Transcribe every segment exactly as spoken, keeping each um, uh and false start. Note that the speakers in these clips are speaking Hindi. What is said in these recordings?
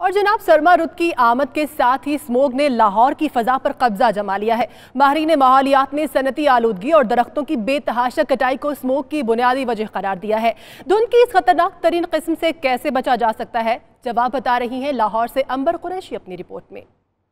और जनाब सरमा रुत की आमद के साथ ही स्मोग ने लाहौर की फजा पर कब्जा जमा लिया है। माहिरीन माहौलियात ने सनती आलूदगी और दरख्तों की बेतहाशा कटाई को स्मोग की बुनियादी वजह करार दिया है। धुंध की इस खतरनाक तरीन किस्म से कैसे बचा जा सकता है, जवाब बता रही हैं लाहौर से अंबर कुरैशी अपनी रिपोर्ट में।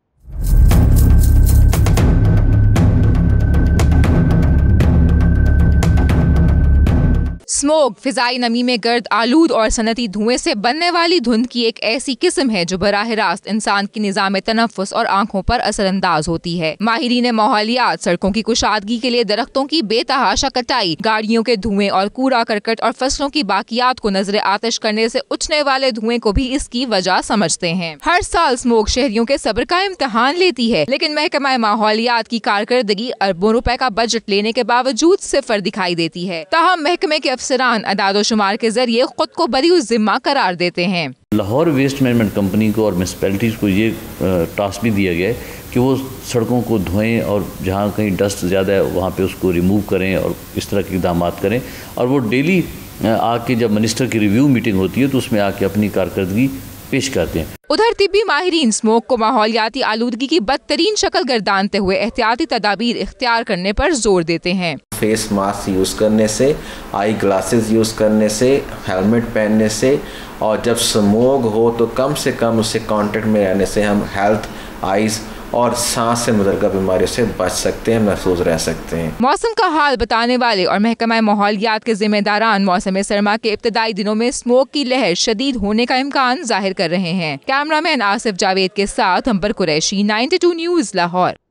स्मोग फिजाई नमी में गर्द आलूद और सनती धुएं से बनने वाली धुंध की एक ऐसी किस्म है जो बराह रास्त इंसान की निजाम तनफ्फुस और आंखों पर असरअंदाज होती है। माहिरीन माहौलियात सड़कों की कुशादगी के लिए दरख्तों की बेतहाशा कटाई, गाड़ियों के धुएं और कूड़ा करकट और फसलों की बाकियात को नजर आतिश करने से उठने वाले धुएं को भी इसकी वजह समझते हैं। हर साल स्मोग शहरियों के सब्र का इम्तिहान लेती है, लेकिन महकमा माहौलियात की कारकर्दगी अरबों रुपए का बजट लेने के बावजूद सिफर दिखाई देती है। ताहम महकमे के अफसरान अदादोशुमार के जरिए खुद को बरी जिम्मा करार देते हैं। लाहौर वेस्ट मैनेजमेंट कंपनी को और म्यूनसिपैलिटीज़ को ये टास्क भी दिया गया है कि वो सड़कों को धोएं और जहाँ कहीं डस्ट ज़्यादा है वहाँ पे उसको रिमूव करें और इस तरह के इक़दाम करें। और वो डेली आके जब मिनिस्टर की रिव्यू मीटिंग होती है तो उसमें आके अपनी कारकर्दगी पेश करते हैं। उधर तिब्बी माहिरीन स्मोग को माहौलियाती आलूदगी की बदतरीन शक्ल गर्दानते हुए एहतियाती तदाबीर इख्तियार करने पर जोर देते हैं। फेस मास्क यूज़ करने से, आई ग्लासेस यूज़ करने से, हेलमेट पहनने से, और जब स्मोग हो तो कम से कम उससे कांटेक्ट में रहने से हम हेल्थ, आइज़ और सांस से मुतल्लिक़ बीमारियों से बच सकते हैं, महफूज रह सकते हैं। मौसम का हाल बताने वाले और महकमा माहौलियात के जिम्मेदारान मौसम सरमा के इब्तदाई दिनों में स्मोग की लहर शदीद होने का इम्कान जाहिर कर रहे हैं। कैमरामैन आसिफ जावेद के साथ Ambar Qureshi, ninety two news, Lahore.